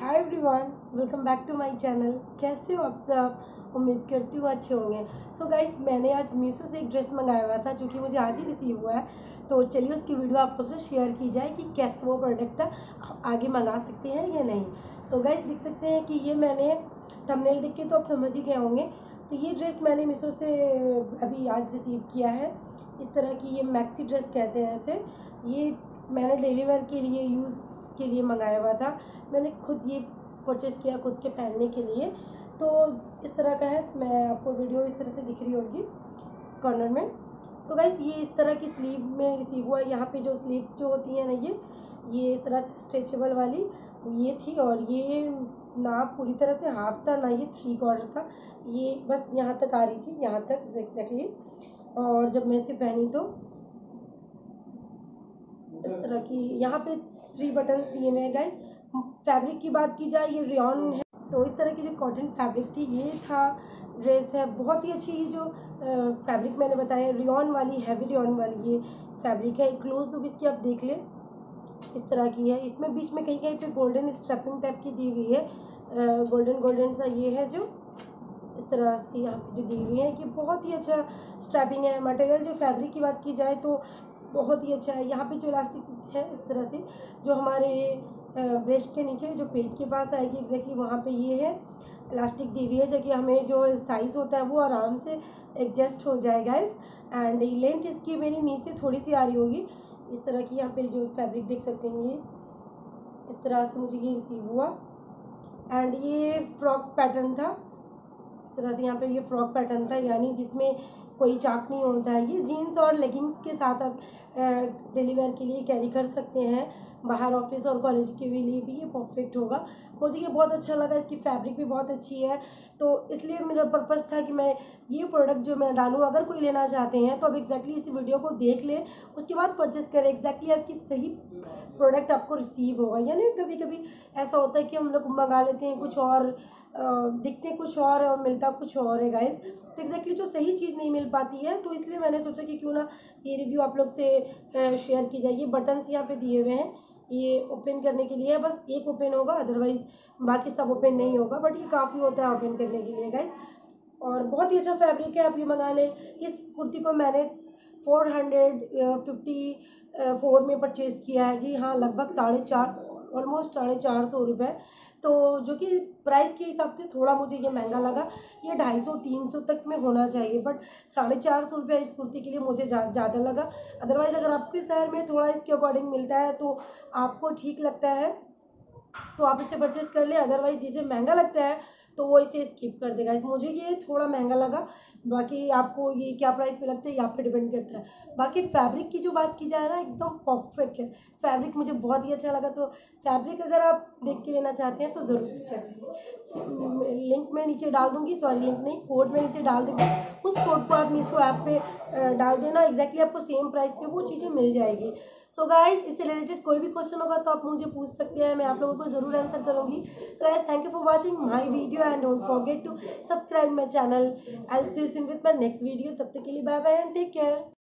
Hi everyone, welcome back to my channel. कैसे हो आप सब? उम्मीद करती हूँ अच्छे होंगे। सो गाइस, मैंने आज मीशो से एक ड्रेस मंगाया हुआ था जो कि मुझे आज ही रिसीव हुआ है। तो चलिए उसकी वीडियो आप लोग से शेयर की जाए कि कैसा वो प्रोडक्ट था, आप आगे मंगा सकते हैं या नहीं। सो गाइस, देख सकते हैं कि ये मैंने थंबनेल देख के तो आप समझ ही गए होंगे। तो ये ड्रेस मैंने मीशो से अभी आज रिसीव किया है। इस तरह की ये मैक्सी ड्रेस कहते हैं ऐसे। ये मैंने डेली वेयर के लिए यूज़ के लिए मंगाया हुआ था। मैंने खुद ये परचेज़ किया खुद के पहनने के लिए। तो इस तरह का है, मैं आपको वीडियो इस तरह से दिख रही होगी कॉर्नर में। सो गाइस, ये इस तरह की स्लीव में रिसीव हुआ है। यहाँ पे जो स्लीव जो होती है ना, ये इस तरह से स्ट्रेचेबल वाली ये थी। और ये ना पूरी तरह से हाफ था ना ये 3 क्वार्टर था। ये बस यहाँ तक आ रही थी, यहाँ तक एग्जैक्टली। और जब मैं इसे पहनी तो इस तरह की यहाँ पे 3 बटन्स दिए हुए हैं गाइस। फैब्रिक की बात की जाए, ये रेयॉन है। तो इस तरह की जो कॉटन फैब्रिक थी, ये था ड्रेस है बहुत ही अच्छी। ये जो फैब्रिक मैंने बताया रेयॉन वाली, हैवी रेयॉन वाली ये फैब्रिक है। एक क्लोज लुक इसकी आप देख लें, इस तरह की है। इसमें बीच में कहीं कहीं पे गोल्डन स्ट्रैपिंग टाइप की दी हुई है। गोल्डन सा ये है जो इस तरह से यहाँ पे जो दी हुई है कि बहुत ही अच्छा स्ट्रैपिंग है। मटेरियल जो फैब्रिक की बात की जाए तो बहुत ही अच्छा है। यहाँ पे जो इलास्टिक है इस तरह से, जो हमारे ब्रेस्ट के नीचे जो पेट के पास आएगी एग्जैक्टली वहाँ पे ये है इलास्टिक दी हुई है, जो कि हमें जो साइज़ होता है वो आराम से एडजस्ट हो जाएगा। एंड लेंथ इसकी मेरी नी से थोड़ी सी आ रही होगी। इस तरह की यहाँ पे जो फैब्रिक देख सकते हैं, ये इस तरह से मुझे ये रिसीव हुआ। एंड ये फ्रॉक पैटर्न था, इस तरह से यहाँ पे ये फ्रॉक पैटर्न था, यानी जिसमें कोई चाक नहीं होता है। ये जीन्स और लेगिंग्स के साथ आप डेली वेयर के लिए कैरी कर सकते हैं। बाहर ऑफिस और कॉलेज के लिए भी ये परफेक्ट होगा। मुझे ये बहुत अच्छा लगा, इसकी फैब्रिक भी बहुत अच्छी है। तो इसलिए मेरा पर्पज़ था कि मैं ये प्रोडक्ट जो मैं डालूँ, अगर कोई लेना चाहते हैं तो अब एग्जैक्टली इस वीडियो को देख लें, उसके बाद परचेस करें। एग्जैक्टली आपकी सही प्रोडक्ट आपको रिसीव होगा। यानी कभी कभी ऐसा होता है कि हम लोग मंगा लेते हैं कुछ और, दिखते कुछ और मिलता कुछ और है गाइस। तो एग्जैक्टली जो सही चीज़ नहीं मिल पाती है, तो इसलिए मैंने सोचा कि क्यों ना ये रिव्यू आप लोग से शेयर की जाए। ये बटन्स यहाँ पे दिए हुए हैं, ये ओपन करने के लिए बस एक ओपन होगा, अदरवाइज बाकी सब ओपन नहीं होगा। बट ये काफ़ी होता है ओपन करने के लिए गाइस। और बहुत ही अच्छा फैब्रिक है, आप ये मंगा लें। इस कुर्ती को मैंने 454 में परचेज़ किया है। जी हाँ, लगभग 4.5 ऑलमोस्ट 450 रुपये। तो जो कि प्राइस के हिसाब से थोड़ा मुझे ये महंगा लगा। ये 250-300 तक में होना चाहिए, बट 450 रुपये इस कुर्ती के लिए मुझे ज़्यादा लगा। अदरवाइज़ अगर आपके शहर में थोड़ा इसके अकॉर्डिंग मिलता है तो आपको ठीक लगता है तो आप इसे परचेस कर ले। अदरवाइज जिसे महंगा लगता है तो वो इसे स्किप कर देगा। इस मुझे ये थोड़ा महंगा लगा। बाकी आपको ये क्या प्राइस पे लगता है ये आप पे डिपेंड करता है। बाकी फैब्रिक की जो बात की जाए ना, एकदम परफेक्ट है फैब्रिक, मुझे बहुत ही अच्छा लगा। तो फैब्रिक अगर आप देख के लेना चाहते हैं तो ज़रूर चलिए, लिंक मैं नीचे डाल दूँगी, सॉरी लिंक नहीं, कोड में नीचे डाल दूँगी। उस कोड को आप मीशो ऐप पे डाल देना, एग्जैक्टली आपको सेम प्राइस पे वो चीज़ें मिल जाएगी। सो गाइस, इससे रिलेटेड कोई भी क्वेश्चन होगा तो आप मुझे पूछ सकते हैं, मैं आप लोगों को ज़रूर आंसर करूँगी। So guys, thank you for watching my video and don't forget to subscribe my channel. I will see you soon with my next video. तब तक के लिए bye bye and take care.